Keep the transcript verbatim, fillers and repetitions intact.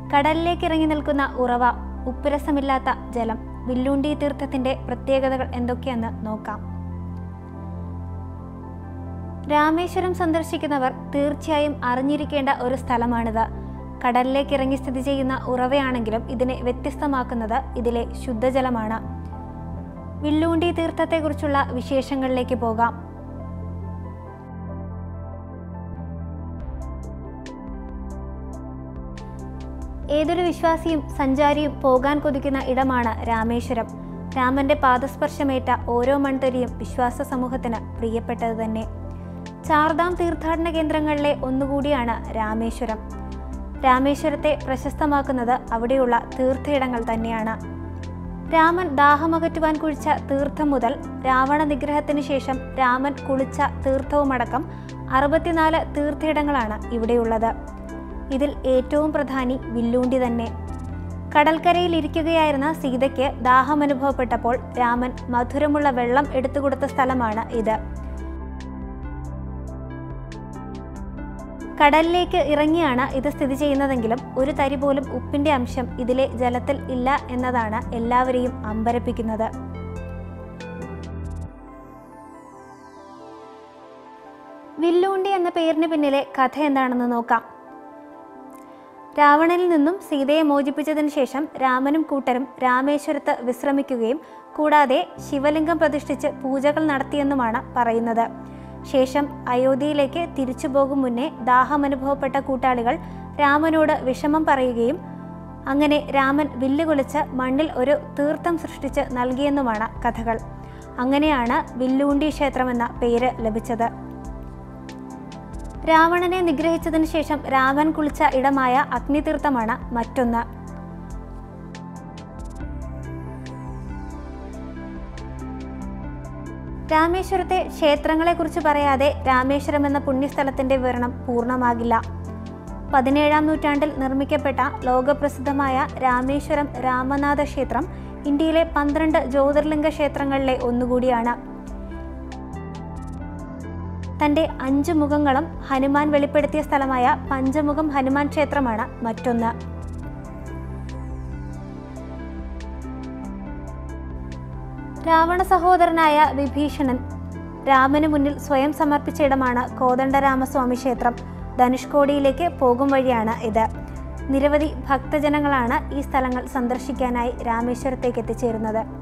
കടലിലേക്ക് ഇറങ്ങി നിൽക്കുന്ന ഉറവ, ഉപ്പുരസമില്ലാത്ത ജലം. വില്ലൂണ്ടി തീർത്ഥത്തിന്റെ പ്രത്യേകതകൾ എന്തൊക്കെയെന്ന് നോക്കാം. രാമേശ്വരം സന്ദർശിക്കുന്നവർ തീർച്ചയായും അറിഞ്ഞിരിക്കേണ്ട ഒരു സ്ഥലമാണിത്. കടലിലേക്ക് ഇറങ്ങി സ്ഥിതി ചെയ്യുന്ന ഉറവയാണെങ്കിലും ഇതിനെ വ്യത്യസ്തമാക്കുന്നത് ഇതിലെ ശുദ്ധജലമാണ്. വില്ലൂണ്ടി തീർത്ഥത്തെക്കുറിച്ചുള്ള വിശേഷങ്ങളിലേക്ക് പോകാം. ഏതൊരു വിശ്വാസിയും സഞ്ചാരിയും പോകാൻ കൊതിക്കുന്ന ഇടമാണ് രാമേശ്വരം. രാമന്റെ പാദസ്പർശമേറ്റ ഓരോ മൺതരിയും വിശ്വാസ സമൂഹത്തിന് പ്രിയപ്പെട്ടത് തന്നെ. ചാർധാം തീർത്ഥാടന കേന്ദ്രങ്ങളിലെ ഒന്നുകൂടിയാണ് രാമേശ്വരം. രാമേശ്വരത്തെ പ്രശസ്തമാക്കുന്നത് അവിടെയുള്ള തീർത്ഥയിടങ്ങൾ തന്നെയാണ്. രാമൻ ദാഹമകറ്റുവാൻ കുഴിച്ച തീർത്ഥം മുതൽ രാവണ നിഗ്രഹത്തിന് ശേഷം രാമൻ കുളിച്ച തീർത്ഥവുമടക്കം അറുപത്തിനാല് തീർത്ഥയിടങ്ങളാണ് ഇവിടെയുള്ളത്. ഇതിൽ ഏറ്റവും പ്രധാനി വില്ലൂണ്ടി തന്നെ. കടൽക്കരയിൽ ഇരിക്കുകയായിരുന്ന സീതയ്ക്ക് ദാഹമനുഭവപ്പെട്ടപ്പോൾ രാമൻ മധുരമുള്ള വെള്ളം എടുത്തുകൊടുത്ത സ്ഥലമാണ് ഇത്. കടലിലേക്ക് ഇറങ്ങിയാണ് ഇത് സ്ഥിതി ചെയ്യുന്നതെങ്കിലും ഒരു തരി പോലും ഉപ്പിന്റെ അംശം ഇതിലെ ജലത്തിൽ ഇല്ല എന്നതാണ് എല്ലാവരെയും അമ്പരപ്പിക്കുന്നത്. വില്ലൂണ്ടി എന്ന പേരിന് പിന്നിലെ കഥ എന്താണെന്ന് നോക്കാം. രാവണനിൽ നിന്നും സീതയെ മോചിപ്പിച്ചതിന് ശേഷം രാമനും കൂട്ടരും രാമേശ്വരത്ത് വിശ്രമിക്കുകയും കൂടാതെ ശിവലിംഗം പ്രതിഷ്ഠിച്ച് പൂജകൾ നടത്തിയെന്നുമാണ് പറയുന്നത്. ശേഷം അയോധ്യയിലേക്ക് തിരിച്ചു പോകും മുന്നേ ദാഹമനുഭവപ്പെട്ട കൂട്ടാളികൾ രാമനോട് വിഷമം പറയുകയും അങ്ങനെ രാമൻ വില്ല് കുലിച്ച് മണ്ണിൽ ഒരു തീർത്ഥം സൃഷ്ടിച്ച് നൽകിയെന്നുമാണ് കഥകൾ. അങ്ങനെയാണ് വില്ലൂണ്ടി ക്ഷേത്രമെന്ന പേര് ലഭിച്ചത്. രാവണനെ നിഗ്രഹിച്ചതിന് ശേഷം രാമൻ കുളിച്ച ഇടമായ അഗ്നിതീർത്ഥമാണ് മറ്റൊന്ന്. രാമേശ്വരത്തെ ക്ഷേത്രങ്ങളെക്കുറിച്ച് പറയാതെ രാമേശ്വരം എന്ന പുണ്യസ്ഥലത്തിന്റെ വിവരണം പൂർണ്ണമാകില്ല. പതിനേഴാം നൂറ്റാണ്ടിൽ നിർമ്മിക്കപ്പെട്ട ലോകപ്രസിദ്ധമായ രാമേശ്വരം രാമനാഥ ക്ഷേത്രം ഇന്ത്യയിലെ പന്ത്രണ്ട് ജ്യോതിർലിംഗ ക്ഷേത്രങ്ങളിലെ ഒന്നുകൂടിയാണ്. തൻ്റെ അഞ്ചു മുഖങ്ങളും ഹനുമാൻ വെളിപ്പെടുത്തിയ സ്ഥലമായ പഞ്ചമുഖം ഹനുമാൻ ക്ഷേത്രമാണ് മറ്റൊന്ന്. രാവണ സഹോദരനായ വിഭീഷണൻ രാമന് മുന്നിൽ സ്വയം സമർപ്പിച്ച ഇടമാണ് കോദണ്ഡരാമസ്വാമി ക്ഷേത്രം. ധനുഷ്കോടിയിലേക്ക് പോകും വഴിയാണ് ഇത്. നിരവധി ഭക്തജനങ്ങളാണ് ഈ സ്ഥലങ്ങൾ സന്ദർശിക്കാനായി രാമേശ്വരത്തേക്ക് എത്തിച്ചേരുന്നത്.